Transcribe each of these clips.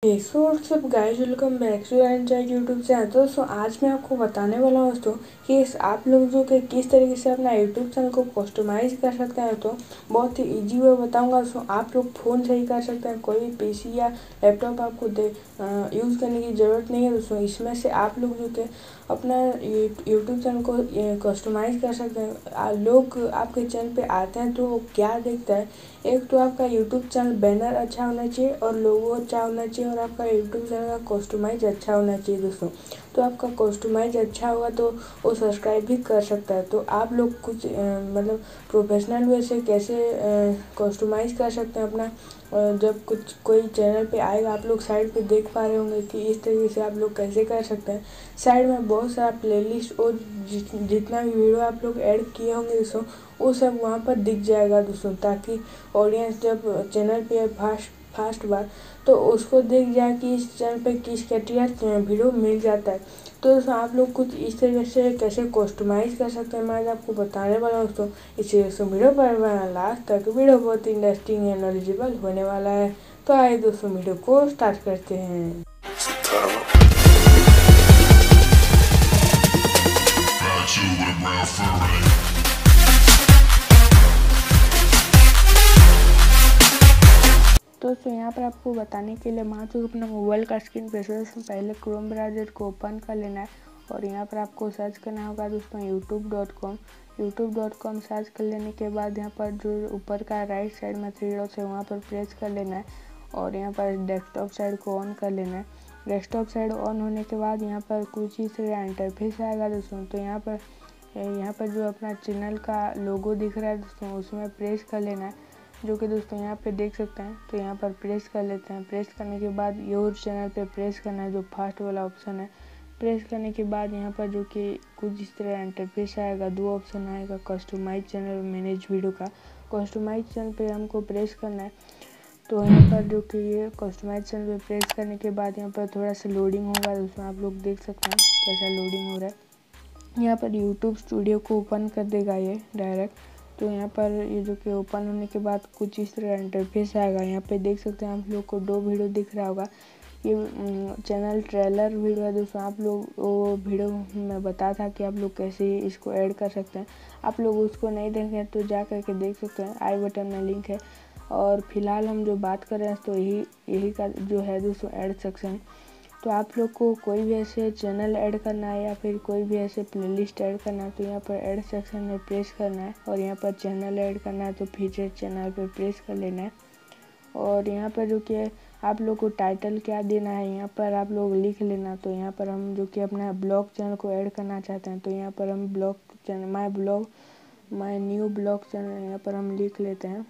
सब guys, welcome back to and YouTube channel. दोस्तों आज मैं आपको बताने वाला हूँ दोस्तों कि आप लोग जो कि किस तरीके से अपना यूट्यूब चैनल को कस्टमाइज कर सकते हैं। तो बहुत ही इजी वे बताऊंगा दोस्तों। आप लोग फ़ोन से ही कर सकते हैं, कोई पीसी या लैपटॉप आपको यूज़ करने की ज़रूरत नहीं है दोस्तों। इसमें से आप लोग जो कि अपना यूट्यूब चैनल को कस्टमाइज कर सकते हैं। लोग आपके चैनल पे आते हैं तो क्या देखता है, एक तो आपका यूट्यूब चैनल बैनर अच्छा होना चाहिए और लोगो अच्छा होना चाहिए और आपका यूट्यूब चैनल का कस्टमाइज अच्छा होना चाहिए दोस्तों। तो आपका कस्टमाइज अच्छा होगा तो वो सब्सक्राइब भी कर सकता है। तो आप लोग कुछ मतलब प्रोफेशनल वे से कैसे कस्टमाइज कर सकते हैं अपना, जब कुछ कोई चैनल पे आएगा आप लोग साइड पे देख पा रहे होंगे कि इस तरीके से आप लोग कैसे कर सकते हैं। साइड में बहुत सारा प्लेलिस्ट और जितना भी वीडियो आप लोग ऐड किए होंगे दोस्तों वो सब वहाँ पर दिख जाएगा दोस्तों, ताकि ऑडियंस जब चैनल पे फास्ट बार तो उसको देख जाए कि इस चैनल पे किस कैटेगरी वीडियो मिल जाता है। तो दोस्तों आप लोग कुछ इस तरीके से कैसे कस्टमाइज कर सकते हैं मैं आज आपको बताने वाला हूँ दोस्तों। इसी दोस्तों वीडियो पर बना लास्ट तक, वीडियो बहुत इंटरेस्टिंग एंड नॉलेजेबल होने वाला है। तो आइए दोस्तों वीडियो को स्टार्ट करते हैं। दोस्तों यहाँ पर आपको बताने के लिए मैं तो अपना मोबाइल का स्क्रीन पे पहले क्रोम ब्राउज़र को ओपन कर लेना है और यहाँ पर आपको सर्च करना होगा दोस्तों youtube.com सर्च कर लेने के बाद यहाँ पर जो ऊपर का राइट साइड में 3 डॉट्स है वहाँ पर प्रेस कर लेना है और यहाँ पर डेस्कटॉप साइड को ऑन कर लेना है। डेस्कटॉप साइड ऑन होने के बाद यहाँ पर कुछ इस तरह इंटरफेस आएगा दोस्तों। तो यहाँ पर जो अपना चैनल का लोगो दिख रहा है दोस्तों उसमें प्रेस कर लेना है, जो कि दोस्तों यहाँ पे देख सकते हैं। तो यहाँ पर प्रेस कर लेते हैं। प्रेस करने के बाद योर चैनल पे प्रेस करना है, जो फर्स्ट वाला ऑप्शन है। प्रेस करने के बाद यहाँ पर जो कि कुछ इस तरह इंटरफेस आएगा, 2 ऑप्शन आएगा, कस्टमाइज चैनल और मैनेज वीडियो का। कस्टमाइज चैनल पे हमको प्रेस करना है। तो यहाँ पर जो कि ये कस्टमाइज चैनल पे प्रेस करने के बाद यहाँ पर थोड़ा सा लोडिंग होगा दोस्तों, आप लोग देख सकते हैं कैसा लोडिंग हो रहा है। यहाँ पर यूट्यूब स्टूडियो को ओपन कर देगा ये डायरेक्ट। तो यहाँ पर ये जो कि ओपन होने के बाद कुछ इस तरह इंटरफेस आएगा। यहाँ पे देख सकते हैं आप लोग को 2 वीडियो दिख रहा होगा। ये चैनल ट्रेलर वीडियो है दोस्तों। आप लोग वो वीडियो में बता था कि आप लोग कैसे इसको ऐड कर सकते हैं। आप लोग उसको नहीं देखें तो जा करके देख सकते हैं, आई बटन में लिंक है। और फिलहाल हम जो बात कर रहे हैं तो यही का जो है दोस्तों ऐड सेक्शन। तो आप लोग को कोई भी ऐसे चैनल ऐड करना है या फिर कोई भी ऐसे प्लेलिस्ट ऐड करना है तो यहाँ पर ऐड सेक्शन में प्रेस करना है और यहाँ पर चैनल ऐड करना है तो फीचर चैनल पर प्रेस कर लेना है। और यहाँ पर जो कि आप लोग को टाइटल क्या देना है यहाँ पर आप लोग लिख लेना। तो यहाँ पर हम जो कि अपना ब्लॉग चैनल को ऐड करना चाहते हैं तो यहाँ पर हम blog channel my new blog channel यहाँ पर हम लिख लेते हैं।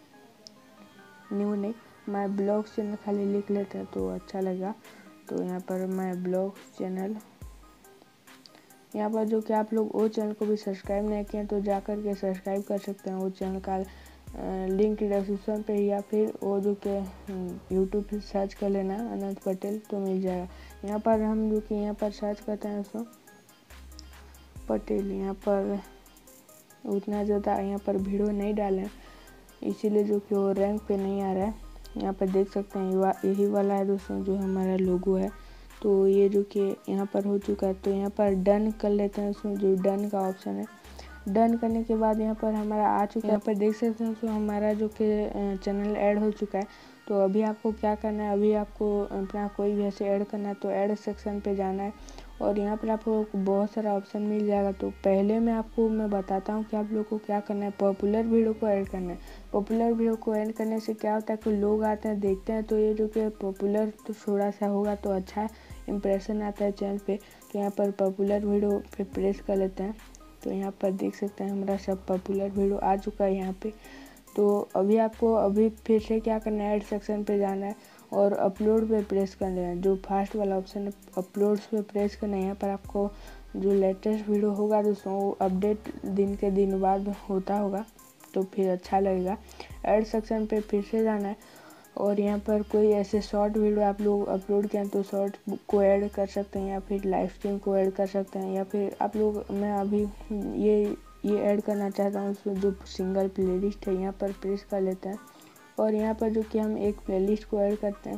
न्यू नहीं, माय ब्लॉग चैनल खाली लिख लेते हैं तो अच्छा लगेगा। तो यहाँ पर माय ब्लॉग चैनल, यहाँ पर जो कि आप लोग वो चैनल को भी सब्सक्राइब नहीं किए तो जा कर के सब्सक्राइब कर सकते हैं। वो चैनल का लिंक डिस्क्रिप्शन पे या फिर वो जो कि यूट्यूब पे सर्च कर लेना अनंत पटेल तो मिल जाएगा। यहाँ पर हम जो कि यहाँ पर सर्च करते हैं दोस्तों पटेल, यहाँ पर उतना ज़्यादा यहाँ पर वीडियो नहीं डालें इसीलिए जो कि वो रैंक पे नहीं आ रहा है। यहाँ पर देख सकते हैं यही वाला है दोस्तों जो हमारा लोगो है। तो ये जो कि यहाँ पर हो चुका है तो यहाँ पर डन कर लेते हैं। उसमें जो डन का ऑप्शन है, डन करने के बाद यहाँ पर हमारा आ चुका है। यहाँ पर देख सकते हैं तो हमारा जो कि चैनल ऐड हो चुका है। तो अभी आपको क्या करना है, अभी आपको अपना कोई भी ऐसे ऐड करना है तो ऐड सेक्शन पे जाना है और यहाँ पर आपको बहुत सारा ऑप्शन मिल जाएगा। तो पहले मैं बताता हूँ कि आप लोग को क्या करना है। पॉपुलर वीडियो को ऐड करना है। पॉपुलर वीडियो को ऐड करने से क्या होता है कि लोग आते हैं देखते हैं तो ये जो कि पॉपुलर तो थोड़ा सा होगा तो अच्छा इंप्रेशन आता है चैनल पे। तो यहाँ पर पॉपुलर वीडियो पे प्रेस कर लेते हैं। तो यहाँ पर देख सकते हैं हमारा सब पॉपुलर वीडियो आ चुका है यहाँ पे। तो अभी आपको फिर से क्या करना है, ऐड सेक्शन पे जाना है और अपलोड पे प्रेस कर लेना है। जो फर्स्ट वाला ऑप्शन है अपलोड्स पे प्रेस करना है। यहाँ पर आपको जो लेटेस्ट वीडियो होगा दोस्तों वो अपडेट दिन के दिन बाद होता होगा तो फिर अच्छा लगेगा। ऐड सेक्शन पे फिर से जाना है और यहाँ पर कोई ऐसे शॉर्ट वीडियो आप लोग अपलोड किए तो शॉर्ट को ऐड कर सकते हैं या फिर लाइव स्ट्रीम को ऐड कर सकते हैं या फिर आप लोग मैं अभी ये ऐड करना चाहता हूँ। उसमें जो सिंगल प्लेलिस्ट है यहाँ पर प्रेस कर लेते हैं और यहाँ पर जो कि हम एक प्लेलिस्ट को ऐड करते हैं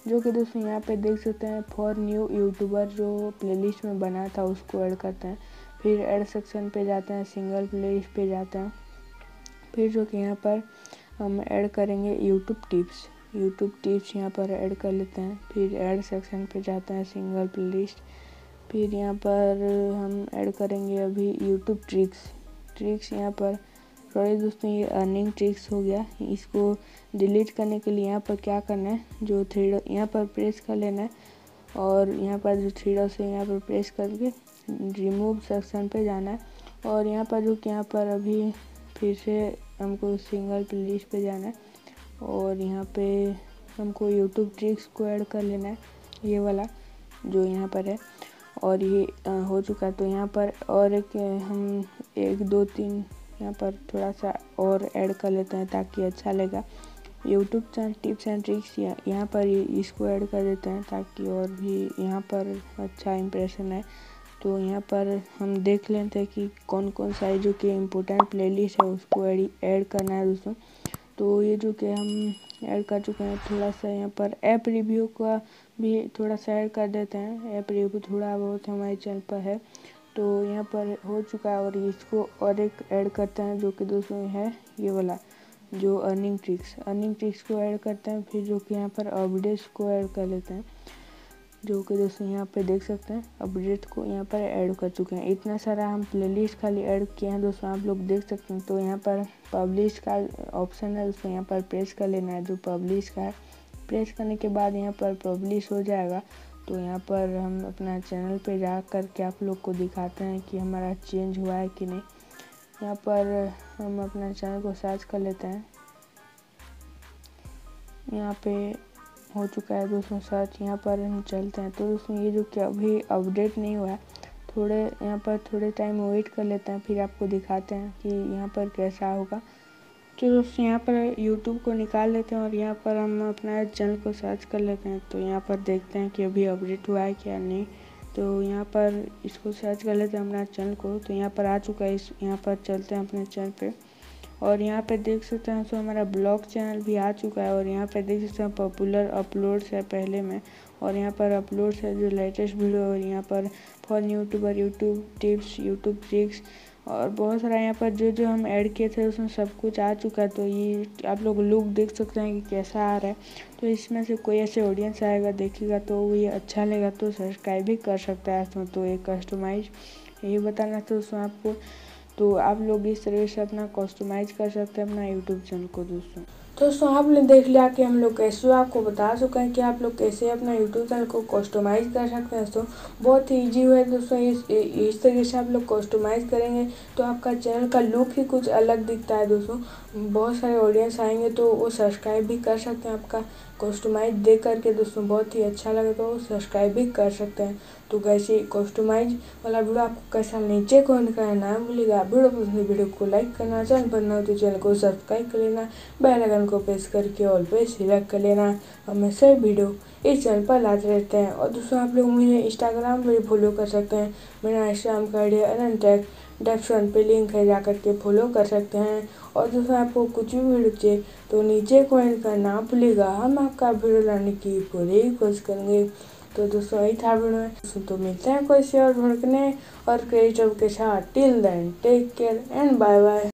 जो कि दोस्तों यहाँ पे देख सकते हैं फॉर न्यू यूट्यूबर जो प्लेलिस्ट में बना था उसको ऐड करते हैं। फिर ऐड सेक्शन पे जाते हैं, सिंगल प्लेलिस्ट पे जाते हैं। फिर जो कि यहाँ पर हम ऐड करेंगे यूट्यूब टिप्स यहाँ पर ऐड कर लेते हैं। फिर ऐड सेक्शन पे जाते हैं, सिंगल प्लेलिस्ट। फिर यहाँ पर हम ऐड करेंगे अभी यूट्यूब ट्रिक्स यहाँ पर। सॉरी दोस्तों, ये अर्निंग ट्रिक्स हो गया। इसको डिलीट करने के लिए यहाँ पर क्या करना है, जो थ्री डॉट यहाँ पर प्रेस कर लेना है और यहाँ पर जो थ्री डॉट से यहाँ पर प्रेस करके रिमूव सेक्शन पे जाना है। और यहाँ पर जो कि यहाँ पर अभी फिर से हमको सिंगल प्लेलिस्ट पे जाना है और यहाँ पे हमको यूट्यूब ट्रिक्स को ऐड कर लेना है, ये वाला जो यहाँ पर है। और ये हो चुका है। तो यहाँ पर और हम 1 2 3 यहाँ पर थोड़ा सा और ऐड कर लेते हैं ताकि अच्छा लगेगा। YouTube channel tips and tricks यहाँ पर इसको ऐड कर देते हैं ताकि और भी यहाँ पर अच्छा इंप्रेशन है। तो यहाँ पर हम देख लेते हैं कि कौन कौन सा जो कि इम्पोर्टेंट प्लेलिस्ट है उसको ऐड करना है दोस्तों। तो ये जो कि हम ऐड कर चुके हैं। थोड़ा सा यहाँ पर ऐप रिव्यू का भी थोड़ा सा ऐड कर देते हैं। ऐप रिव्यू थोड़ा बहुत हमारे चैनल पर है, तो यहाँ पर हो चुका है। और इसको और एक ऐड करते हैं जो कि दोस्तों है ये वाला जो अर्निंग ट्रिक्स को ऐड करते हैं। फिर जो कि यहाँ पर अपडेट्स को ऐड कर लेते हैं, जो कि दोस्तों यहाँ पे देख सकते हैं अपडेट को यहाँ पर ऐड कर चुके हैं। इतना सारा हम प्लेलिस्ट खाली ऐड किए हैं दोस्तों, आप लोग देख सकते हैं। तो यहाँ पर पब्लिश का ऑप्शन है दोस्तों, यहाँ पर प्रेस कर लेना है जो पब्लिश का है। प्रेस करने के बाद यहाँ पर पब्लिश हो जाएगा। तो यहाँ पर हम अपना चैनल पे जा कर के आप लोग को दिखाते हैं कि हमारा चेंज हुआ है कि नहीं। यहाँ पर हम अपना चैनल को सर्च कर लेते हैं। यहाँ पे हो चुका है दोस्तों सर्च। यहाँ पर हम चलते हैं। तो दोस्तों ये जो कि अभी अपडेट नहीं हुआ है, यहाँ पर थोड़े टाइम वेट कर लेते हैं, फिर आपको दिखाते हैं कि यहाँ पर कैसा होगा। तो दोस्तों यहाँ पर यूट्यूब को निकाल लेते हैं और यहाँ पर हम अपना चैनल को सर्च कर लेते हैं। तो यहाँ पर देखते हैं कि अभी अपडेट हुआ है क्या नहीं। तो यहाँ पर इसको सर्च कर लेते हैं अपना चैनल को। तो यहाँ पर आ चुका है। यहाँ पर चलते हैं अपने चैनल पे और यहाँ पे देख सकते हैं तो हमारा ब्लॉग चैनल भी आ चुका है। और यहाँ पे देख सकते हैं पॉपुलर अपलोड्स है पहले में, और यहाँ पर अपलोड्स है जो लेटेस्ट वीडियो। और यहाँ पर for YouTuber, YouTube tips, YouTube tricks और बहुत सारा यहाँ पर जो हम ऐड किए थे उसमें सब कुछ आ चुका है। तो ये आप लोग लुक देख सकते हैं कि कैसा आ रहा है। तो इसमें से कोई ऐसे ऑडियंस आएगा देखेगा तो ये अच्छा लगेगा तो सब्सक्राइब भी कर सकता है इसमें। तो ये कस्टमाइज यही बताना था दोस्तों आपको। तो आप लोग इस तरह से अपना कस्टमाइज कर सकते हैं अपना यूट्यूब चैनल को दोस्तों आपने देख लिया कि हम लोग कैसे आपको बता चुके हैं कि आप लोग कैसे अपना यूट्यूब चैनल को कस्टमाइज कर सकते हैं दोस्तों। बहुत ही ईजी है दोस्तों। इस तरीके से आप लोग कस्टमाइज करेंगे तो आपका चैनल का लुक ही कुछ अलग दिखता है दोस्तों। बहुत सारे ऑडियंस आएंगे तो वो सब्सक्राइब भी कर सकते हैं आपका कस्टमाइज देख करके दोस्तों। बहुत ही अच्छा लगे तो वो सब्सक्राइब भी कर सकते हैं। तो कैसे कस्टमाइज वाला वीडियो आपको कैसा लगे कमेंट करना ना भूलिएगा। वीडियो को लाइक करना, चैनल पर नए तो चैनल को सब्सक्राइब कर लेना, बेल आइकन को प्रेस करके ऑल पे सिलेक्ट कर लेना। हमें सब वीडियो इस चैनल पर लाते रहते हैं। और दोस्तों आप लोग मुझे इंस्टाग्राम पर भी फॉलो कर सकते हैं। मेरा इंस्टाग्राम का आईडी अनंतक डिस्क्रिप्शन पे लिंक है, जा करके फॉलो कर सकते हैं। और दोस्तों आपको कुछ भी वीडियो चाहिए तो नीचे कमेंट करना ना भूलिएगा, हम आपका वीडियो लाने की पूरी कोशिश करेंगे। तो दोस्तों यही था वीडियो में। तो मिलते हैं कोई से और भड़कने और क्रिएटिव के साथ। Till then take care and bye bye.